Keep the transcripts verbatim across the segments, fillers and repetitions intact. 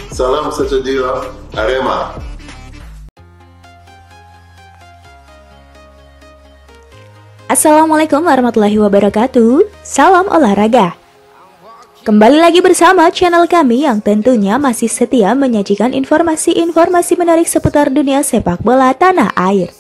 Salam satu jiwa, Arema. Assalamualaikum warahmatullahi wabarakatuh. Salam olahraga. Kembali lagi bersama channel kami yang tentunya masih setia menyajikan informasi-informasi menarik seputar dunia sepak bola tanah air.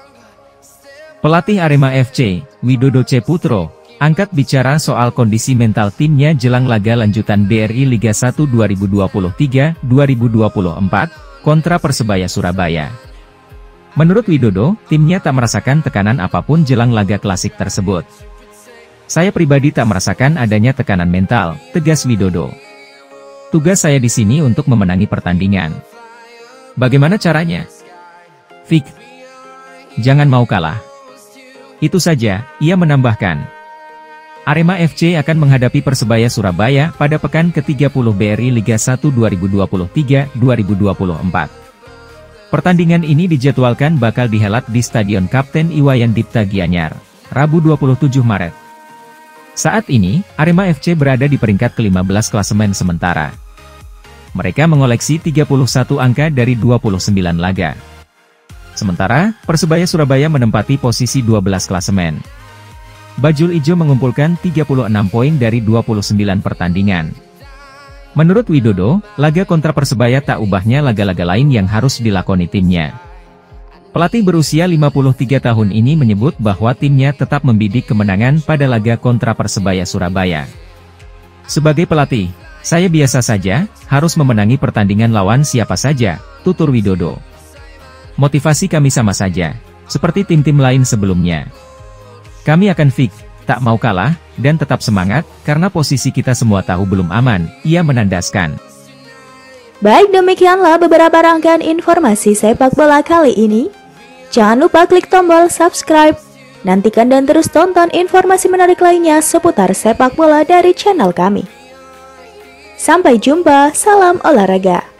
Pelatih Arema F C, Widodo Ceputro, angkat bicara soal kondisi mental timnya jelang laga lanjutan B R I Liga satu dua ribu dua puluh tiga dua ribu dua puluh empat kontra Persebaya Surabaya. Menurut Widodo, timnya tak merasakan tekanan apapun jelang laga klasik tersebut. Saya pribadi tak merasakan adanya tekanan mental, tegas Widodo. Tugas saya di sini untuk memenangi pertandingan. Bagaimana caranya? Fik. Jangan mau kalah. Itu saja, ia menambahkan. Arema F C akan menghadapi Persebaya Surabaya pada pekan ke tiga puluh B R I Liga satu dua ribu dua puluh tiga dua ribu dua puluh empat. Pertandingan ini dijadwalkan bakal dihelat di Stadion Kapten Iwayan Dipta Gianyar, Rabu dua puluh tujuh Maret. Saat ini, Arema F C berada di peringkat kelima belas klasemen sementara. Mereka mengoleksi tiga puluh satu angka dari dua puluh sembilan laga. Sementara, Persebaya Surabaya menempati posisi dua belas klasemen. Bajul Ijo mengumpulkan tiga puluh enam poin dari dua puluh sembilan pertandingan. Menurut Widodo, laga kontra Persebaya tak ubahnya laga-laga lain yang harus dilakoni timnya. Pelatih berusia lima puluh tiga tahun ini menyebut bahwa timnya tetap membidik kemenangan pada laga kontra Persebaya Surabaya. Sebagai pelatih, saya biasa saja, harus memenangi pertandingan lawan siapa saja, tutur Widodo. Motivasi kami sama saja, seperti tim-tim lain sebelumnya. Kami akan fix, tak mau kalah, dan tetap semangat, karena posisi kita semua tahu belum aman, ia menandaskan. Baik, demikianlah beberapa rangkaian informasi sepak bola kali ini. Jangan lupa klik tombol subscribe. Nantikan dan terus tonton informasi menarik lainnya seputar sepak bola dari channel kami. Sampai jumpa, salam olahraga.